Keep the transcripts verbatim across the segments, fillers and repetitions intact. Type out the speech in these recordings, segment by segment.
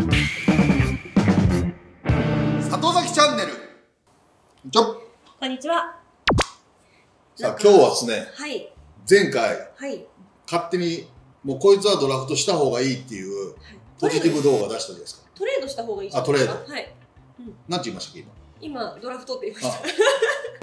里崎チャンネル。ちょこんにちは。 さあ今日はですね、 はい。 前回はい。 勝手にもうこいつはドラフトした方がいいっていうポジティブ動画出したじゃないですか。 トレードした方がいいですか。 あ、トレード。 はい。うん。 なんて言いましたっけ今。今ドラフトって言いました。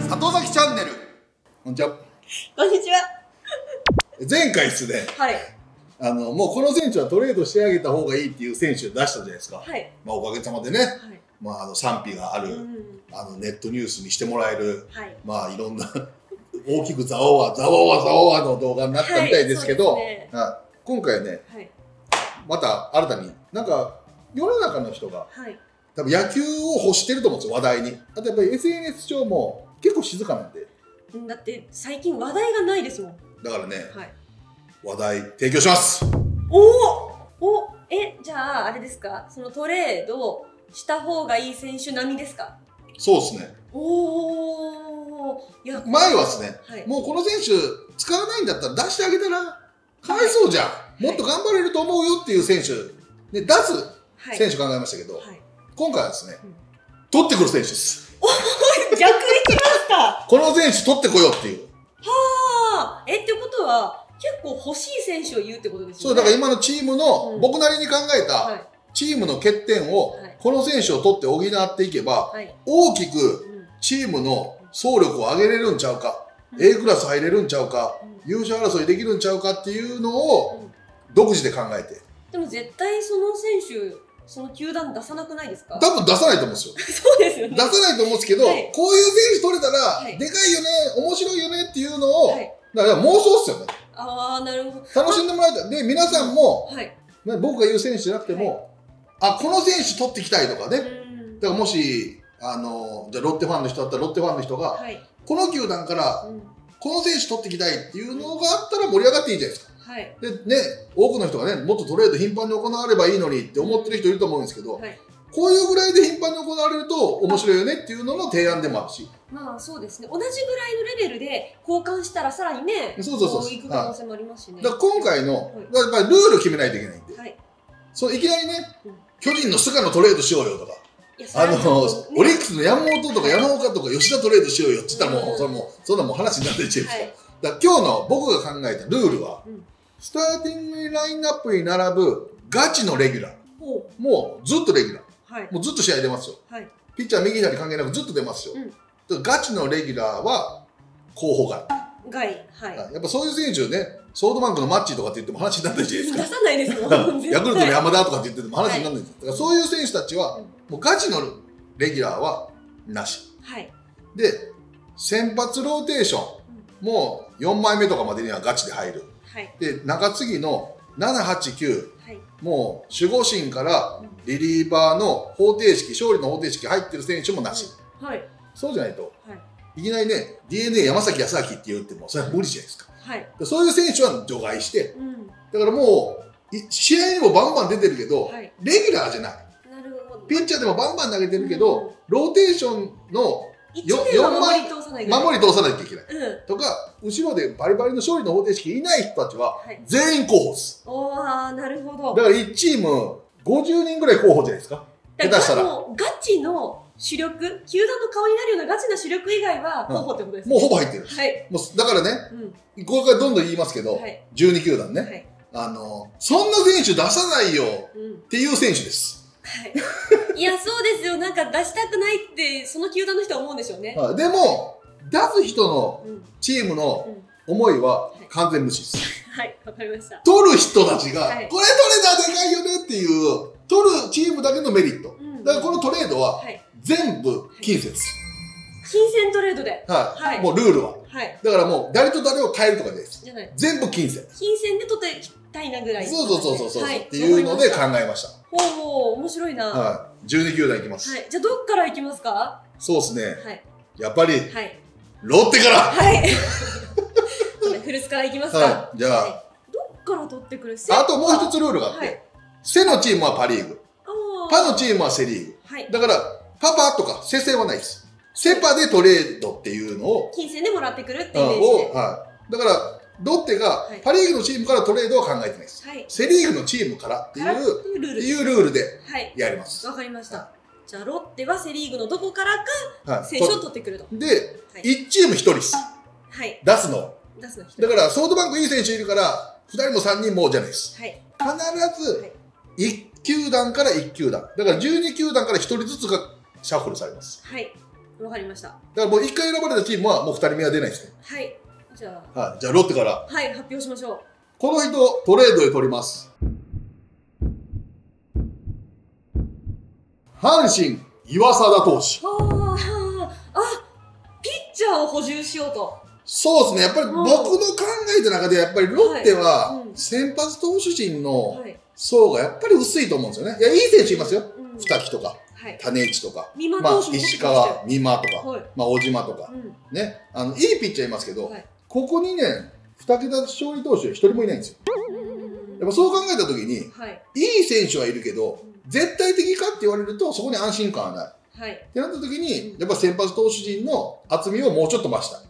里崎チャンネル。こんにちは。 こんにちは。 前回ですね。 はい。 あのもうこの選手はトレードしてあげた方がいいっていう選手を出したじゃないですか。 はい。まあおかげさまでね。 はい。 まああの賛否がある、うん、あのネットニュースにしてもらえる、はい、まあいろんな大きくざわわざわわざわわの動画になったみたいですけど、はいね、今回ね、はい、また新たになんか世の中の人が、はい、多分野球を欲してると思うんですよ、話題に。あとやっぱり エスエヌエス 上も結構静かなんで。 だって最近話題がないですもん。 だからね、はい、話題提供します。 おおおえじゃああれですか、そのトレードした方がいい選手並みですか。 そうですね。 おお。いや前はですね、はい、もうこの選手使わないんだったら出してあげたらかわいそうじゃん、はい、もっと頑張れると思うよっていう選手で出す選手考えましたけど、はいはい、今回はですね、うん、取ってくる選手です。 逆に来ました。 この選手取ってこようっていう。 はあ。えってことは結構欲しい選手を言うってことですよね。 そうだから今のチームの、うん、僕なりに考えた、はい、チームの欠点をこの選手を取って補っていけば、はい、大きくチームの総力を上げれるんちゃうか、うん、A クラス入れるんちゃうか、うん、優勝争いできるんちゃうかっていうのを独自で考えて。 でも絶対その選手その球団出さなくないですか。 多分出さないと思うんですよ。 そうですよね。 出さないと思うんですけど、はい、こういう選手取れたら、はい、でかいよね、面白いよねっていうのを、はい、だから妄想っすよね。 ああ、なるほど。 楽しんでもらいたい。で、皆さんも、はい、僕が言う選手じゃなくても、はい、あ、この選手取ってきたいとかね。だからもし、あの、じゃあロッテファンの人だったらロッテファンの人が、はい、この球団から、この選手取ってきたいっていうのがあったら盛り上がっていいじゃないですか。はい、でね、多くの人がね、もっとトレード頻繁に行わればいいのにって思ってる人いると思うんですけど、はい、こういうぐらいで頻繁に行われると面白いよねっていうのの提案でもあるし。 まあそうですね。同じぐらいのレベルで交換したらさらにね、 そうそうそう。 行く可能性もありますしね。 だから今回の、はい、やっぱりルール決めないといけないんで、はい、そういきなりね、うん、巨人の菅野トレードしようよとか、あの、ね、オリックスの山本とか山岡とか吉田トレードしようよって言ったらもう、うん、それもそんなもう話になってるじゃないですか。はい、だから今日の僕が考えたルールは、うん、スターティングラインナップに並ぶガチのレギュラー。もうずっとレギュラー。はい、もうずっと試合出ますよ。はい、ピッチャー右左関係なくずっと出ますよ。うん、ガチのレギュラーは候補外。 外。はい。 やっぱそういう選手をね、ソフトバンクのマッチとかって言っても話にならないじゃないですか。 出さないですもん。 ヤクルトの山田とかって言ってても話にならないです。だからそういう選手たちは、もうガチのレギュラーはなし。はい。で、先発ローテーションもよんまいめとかまでにはガチで入る。はい、で、中継ぎのなな、はち、きゅう、はい、もう守護神からリリーバーの方程式、勝利の方程式入ってる選手もなし。はい、そうじゃないと、はい、いきなりね、ディーエヌエー 山崎康晃って言っても、それは無理じゃないですか。はい、そういう選手は除外して、うん、だからもう、試合にもバンバン出てるけど、はい、レギュラーじゃない。なるほど。ピッチャーでもバンバン投げてるけど、うん、ローテーションのよんまい守り通さないといけない、うん、とか後ろでバリバリの勝利の方程式いない人たちは全員候補です。 おー、なるほど。 だからいちチームごじゅうにんぐらい候補じゃないですか。下手したらもうガチの主力、球団の顔になるようなガチな主力以外は候補ってことですね。 もうほぼ入ってる。はい、もうだからね、うん、これからどんどん言いますけど、はい、じゅうに球団ね、はい、あのそんな選手出さないよっていう選手です。 はい、いやそうですよ。なんか出したくないってその球団の人は思うんでしょうね。 はい、でも出す人のチームの思いは完全無視です。 はい、わかりました。 取る人たちが、はい、これ取れたらでかいよねっていう取るチームだけのメリット、うん、だからこのトレードは全部金銭です。 金銭トレードで、 はい、はい、もうルールは、はい、だからもう誰と誰を変えるとかです。じゃない、全部金銭。 金銭で取っていきたいなぐらい。 そうそうそうそうそう、はい、っていうので考えました。 ほう、面白いな。 はい、じゅうに球団いきます。 はい、じゃあどっからいきますか。 そうですね、はい、やっぱり、はい、ロッテから。はい。 古巣からいきますか。 はい、じゃあ、はい、 どっから取ってくる。 あともう一つルールがあって、はい、セのチームはパリーグ、パのチームはセリーグ。はい、だからパパとかセセはないです。セパでトレードっていうのを金銭でもらってくるっていうイメージで。 はい。だからロッテがパ・リーグのチームからトレードは考えてないです、はい、セ・リーグのチームからっていうルールでやります。 わ、はい、かりました。じゃあロッテはセ・リーグのどこからか選手を取ってくると。 で、はい、いちチームひとりです。はい、出すの。 出すのだからソフトバンクいい選手いるからふたりもさんにんもじゃないです。はい、必ずいち球団からいち球団。だからじゅうに球団からひとりずつがシャッフルされます。 はい。わかりました。だからもういっかい選ばれたチームはもうふたりめは出ないですね。 はい。じゃあ。 はい。じゃあロッテから。 はい。発表しましょう。 この人トレードで取ります。阪神岩貞投手。 はあ。あ、ピッチャーを補充しようと。 そうですね。やっぱり僕の考えた中でやっぱりロッテは先発投手陣の層がやっぱり薄いと思うんですよね。いや、いい選手いますよ。二木とか。種市とか、まあ、石川、美馬とか、はい、まあ、小島とか、うん、ね、あのいいピッチャーいますけど、はい、ここにねんに桁勝利投手一人もいないんですよ。やっぱそう考えた時に、はい、いい選手はいるけど、うん、絶対的かって言われるとそこに安心感はない、はい、ってなった時にやっぱ先発投手陣の厚みをもうちょっと増した、はい、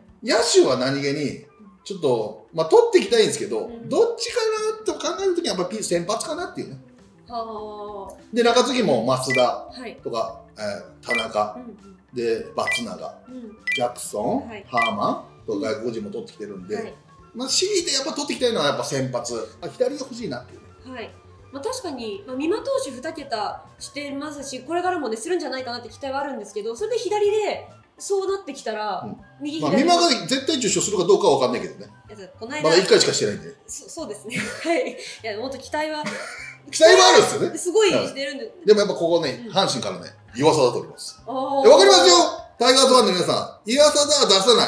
野手は何気にちょっと、まあ、取っていきたいんですけど、うん、どっちかなと考える時にはやっぱり先発かなっていうね。で中継ぎも増田とか、はい、えー、田中、うんうん、で松永、うん、ジャクソン、はい、ハーマンと外国人も取ってきてるんで、はい、まあ C でやっぱ取ってきたいのはやっぱ先発、まあ、左が欲しいなっていう、ね、 はい、まあ、確かに、まあ、美馬投手に桁してますしこれからもねするんじゃないかなって期待はあるんですけど、それで左でそうなってきたら、うん、右左、 まあ、美馬が絶対受賞するかどうかは分かんないけどね。この間まだいっかいしかしてないんで。 そそうですね。はい。いやもっと期待は期待はあるんですよね。 すごいしてるんで。 でもやっぱここね、阪神からね、岩貞取ります。わかりますよ。タイガースファンの皆さん、岩貞は出さない。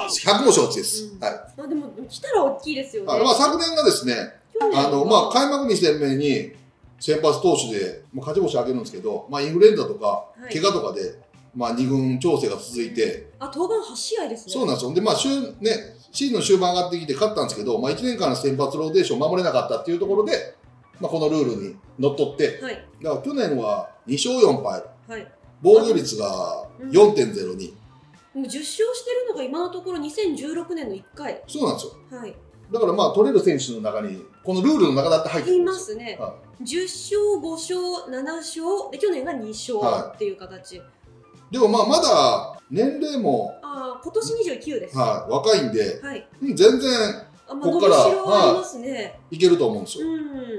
ひゃくも承知です。はい。 まあでも来たら大きいですよね。 まあ昨年がですね、あのまあ開幕に戦目に先発投手で勝ち星上げるんですけど、まあインフルエンザとか怪我とかでまあに軍調整が続いて、 あ、登板はち試合ですね。 そうなんですよ。でまあ週ね、シーズンの終盤上がってきて勝ったんですけど、まあいちねんかんの先発ローテーションを守れなかったっていうところで。まあこのルールにのっとって、はい、だから去年はに勝よん敗、はい、防御率が よんてんゼロに、 うん、もうじゅっ勝してるのが今のところにせんじゅうろくねんのいっかい。 そうなんですよ、はい、だからまあ取れる選手の中にこのルールの中だって入ってるんですよ。いますね、はい、じゅっ勝ご勝なな勝で去年がに勝っていう形、はい、 でもまあまだ年齢もあ今年にじゅうきゅうです、 はい、若いんで、はい、全然ここから、はい、いけると思うんですよ。うん、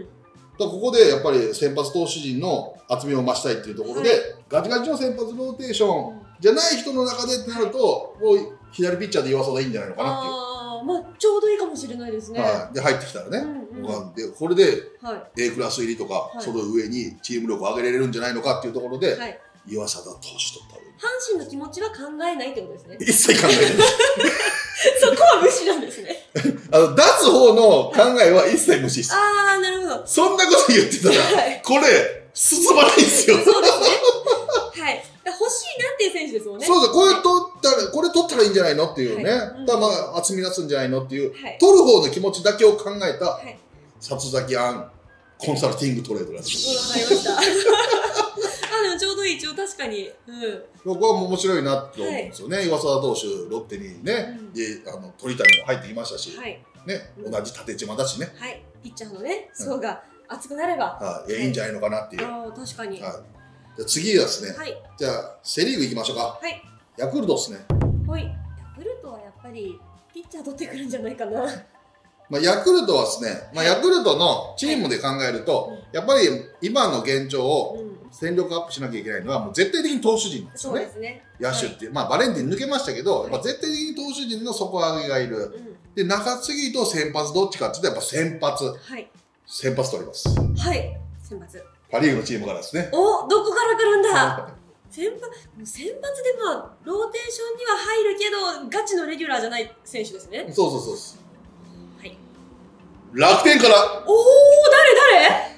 だここでやっぱり先発投手陣の厚みを増したいっていうところで、はい、ガチガチの先発ローテーションじゃない人の中でってなると、もう左ピッチャーで岩貞いいんじゃないのかなっていう。 ああ、まあちょうどいいかもしれないですね。 はい、で入ってきたらね、うんうん、でこれで A クラス入りとか、はい、その上にチーム力を上げられるんじゃないのかっていうところで、はい、岩貞投手取った方がいい。 阪神の気持ちは考えないってことですね。 一切考えない。 そこは無視なんですね。 あの出す方の考えは一切無視です。 ああ、なるほど。 そんなこと言ってたら、はい、これ進まないんですよ。 そうですね。はい。欲しいなっていう選手ですもんね。 そうです。これ取ったら、これ取ったらいいんじゃないのっていうね。はい、うん、だまあ厚み出すんじゃないのっていう、はい、取る方の気持ちだけを考えた、はい、里崎庵コンサルティングトレードなんです。 わかりました。あ、でもちょうどいい、一応確かに。うん。 僕は面白いなと思うんですよね。はい、岩貞投手、ロッテにね、うん、であの鳥谷も入ってきましたし、はい、ね、うん、同じ縦島だしね。 はい。ピッチャーのね、層が厚くなれば、 はい、いやいいんじゃないのかなっていう。 ああ、確かに。はい。 じゃあ次はですね、はい、じゃあセ・リーグ行きましょうか。はい。ヤクルトですね。 はい。ヤクルトはやっぱりピッチャー取ってくるんじゃないかな。 まあヤクルトはですね、まあ、ヤクルトのチームで考えると、はい、やっぱり今の現状を戦力アップしなきゃいけないのはもう絶対的に投手陣なんですよね。そうですね。野手っていう、はい、まあバレンティン抜けましたけど、はい、やっぱ絶対的に投手陣の底上げがいる。うん、で中継ぎと先発どっちかっていうとやっぱ先発。はい。先発取ります。 はい。先発。 パ・リーグのチームからですね。 お、どこから来るんだ。先発、先発でまあローテーションには入るけどガチのレギュラーじゃない選手ですね。 そうそうそうです。はい。楽天から。 おお、誰誰？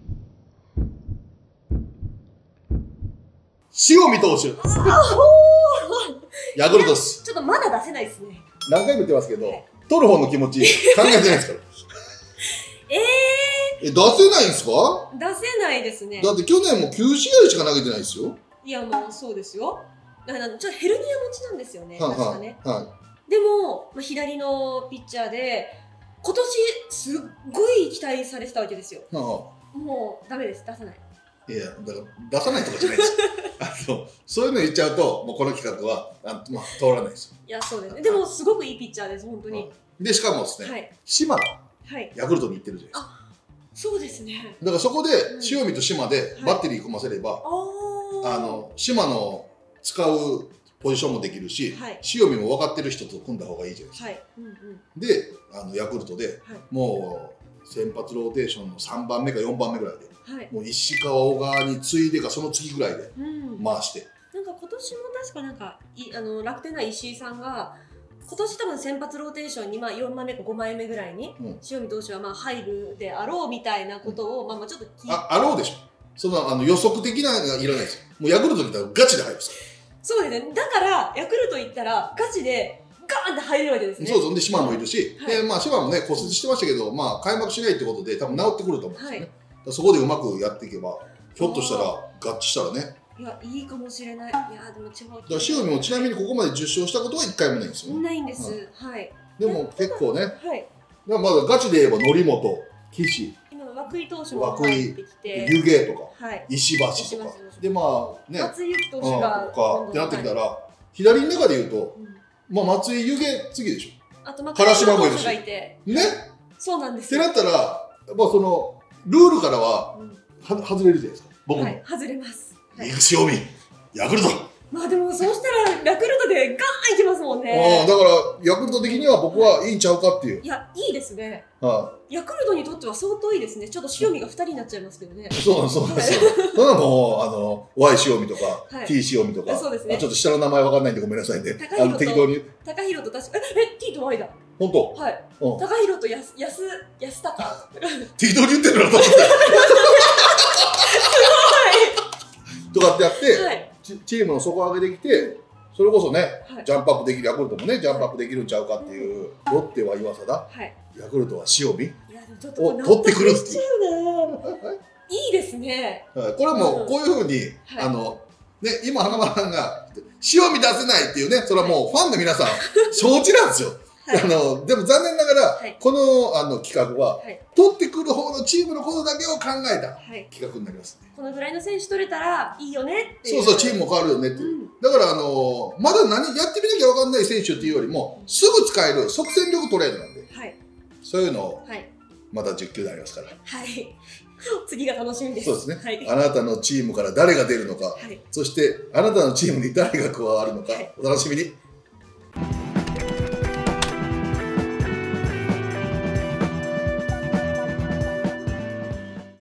塩見投手。ヤクルトです。 ちょっとまだ出せないですね。 何回も言ってますけど、はい、取る方の気持ち考えてないですから。 ええ、出せないんですか？ 出せないですね。 だって去年もきゅう試合しか投げてないですよ。 いや、まあそうですよ。だからちょっとヘルニア持ちなんですよね。確かね。はい。 でも、まあ、左のピッチャーで今年すっごい期待されてたわけですよ。もうダメです、出さない。 いや、だから出さないとかじゃないですあのそういうの言っちゃうともうこの企画はあ、まあ、通らないですよ。 いや、そうですね。でもすごくいいピッチャーです、本当に。 でしかもですね、はい、島がヤクルトに行ってるじゃないですか。あ、 そうですね。 だからそこで塩見と島でバッテリー組ませれば、はい、あの島の使うポジションもできるし、はい、塩見も分かってる人と組んだ方がいいじゃないですか。はい、うんうん、であのヤクルトで、はい、もう先発ローテーションのさんばんめかよんばんめぐらいで、はい、もう石川小川に次いでかその次ぐらいで回して、 うん、なんか今年も確かなんかいあの楽天の石井さんが今年多分先発ローテーションにまあよんまいめかごまいめぐらいに、うん、塩見投手はまあ入るであろうみたいなことを、うん、まあまあちょっと聞いてあ, あろうでしょ。そのあの予測的なのがいらないですよ。もうヤクルトに来たらガチで入るんですから。 そうですね。だからヤクルト行ったらガチでガーンって入れるわけですね。 そうそう。で島もいるし、はい、でまあ島もね骨折してましたけど、まあ開幕しないってことで多分治ってくると思うんですよね。はい、だそこでうまくやっていけばひょっとしたら合致したらね。 いや、いいかもしれない。いや、でも違う。 だから塩見もちなみにここまでじゅっ勝したことはいっかいもないんですよ、ね。 ないんです。はい。 でも結構ね。はい。だまだガチで言えば則本、岸。 今の涌井投手も入ってきて。 湯気とか。はい。石橋とか。でまあね。 松井裕樹投手が。 とかってなってきたら、左の中で言うと、まあ松井湯気次でしょ。 あとまあ唐島もいるし。 ね。そうなんです。 ってなったら、まあそのルールからはは外れるじゃないですか。僕も。 はい。外れます。 塩見、ヤクルト。 まあでもそうしたらヤクルトでガーンいきますもんね。 ああ、だからヤクルト的には僕はいいんちゃうかっていう。 いや、いいですね。はい。ヤクルトにとっては相当いいですね。ちょっと塩見がふたりになっちゃいますけどね。 そうなんそうなんですよ。そんなもうあの ワイ 塩見とか T 塩見とか、 そうですね。 ちょっと下の名前わかんないんでごめんなさいね。あの適当に。 高弘と確かええ T と Y だ。 本当。 はい。高弘とやすやす安高。 適当に言ってるのと思って。とかってやって。チームの底上げできて、それこそね、はい、ジャンプアップできるヤクルトもね、ジャンプアップできるんちゃうかっていう、ロッテは岩貞、はい、ヤクルトは塩見を取ってくるっていう。 いいですね。 これはもうこういうふうに、あの、ね、今、花丸さんが、塩見出せないっていうね、それはもうファンの皆さん、承知なんですよ。はい、あのでも残念ながら、はい、このあの企画は、はい、取ってくる方のチームのことだけを考えた企画になりますね。 このぐらいの選手取れたらいいよねっていう。 そうそう、チームも変わるよねっていう。うん、だからあのまだ何やってみなきゃ分かんない選手っていうよりもすぐ使える即戦力トレードなんで、はい、そういうのをまたじゅっきゅうでありますから。 はい。次が楽しみです。 そうですね。はい、あなたのチームから誰が出るのか、はい、そしてあなたのチームに誰が加わるのか、はい、お楽しみに。